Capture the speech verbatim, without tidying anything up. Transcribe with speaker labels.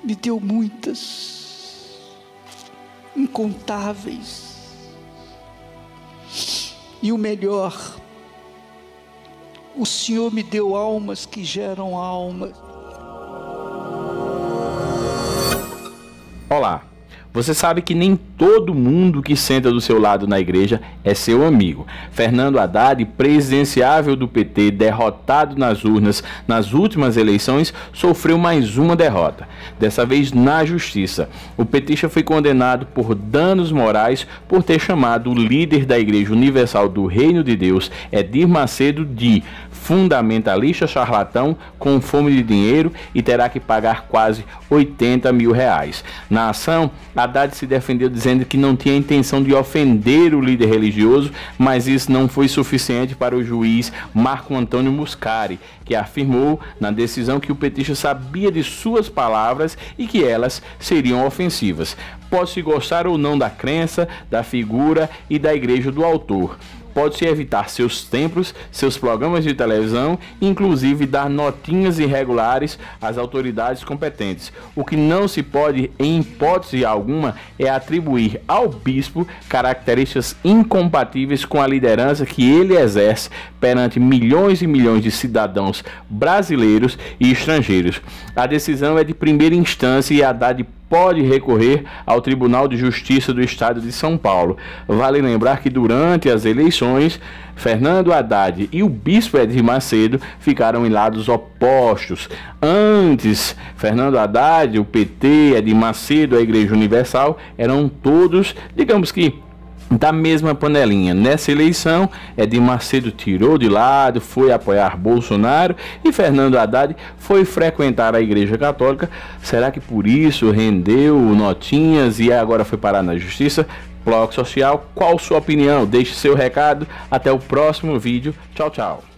Speaker 1: me deu muitas, incontáveis. E o melhor, o Senhor me deu almas que geram almas.
Speaker 2: Olá, você sabe que nem todo mundo que senta do seu lado na igreja é seu amigo. Fernando Haddad, presidenciável do P T, derrotado nas urnas nas últimas eleições, sofreu mais uma derrota, dessa vez na justiça. O petista foi condenado por danos morais por ter chamado o líder da Igreja Universal do Reino de Deus, Edir Macedo, de fundamentalista charlatão com fome de dinheiro e terá que pagar quase oitenta mil reais. Na ação, Haddad se defendeu dizendo que não tinha intenção de ofender o líder religioso, mas isso não foi suficiente para o juiz Marco Antônio Muscari, que afirmou na decisão que o petista sabia de suas palavras e que elas seriam ofensivas. Pode-se gostar ou não da crença, da figura e da igreja do autor. Pode-se evitar seus templos, seus programas de televisão, inclusive dar notinhas irregulares às autoridades competentes. O que não se pode, em hipótese alguma, é atribuir ao bispo características incompatíveis com a liderança que ele exerce perante milhões e milhões de cidadãos brasileiros e estrangeiros. A decisão é de primeira instância e Haddad pode recorrer ao Tribunal de Justiça do Estado de São Paulo. Vale lembrar que durante as eleições, Fernando Haddad e o bispo Edir Macedo ficaram em lados opostos. Antes, Fernando Haddad, o P T, Edir Macedo, a Igreja Universal, eram todos, digamos que, da mesma panelinha. Nessa eleição, Edir Macedo tirou de lado, foi apoiar Bolsonaro e Fernando Haddad foi frequentar a Igreja Católica. Será que por isso rendeu notinhas e agora foi parar na justiça? Bloco Social, qual sua opinião? Deixe seu recado. Até o próximo vídeo. Tchau, tchau.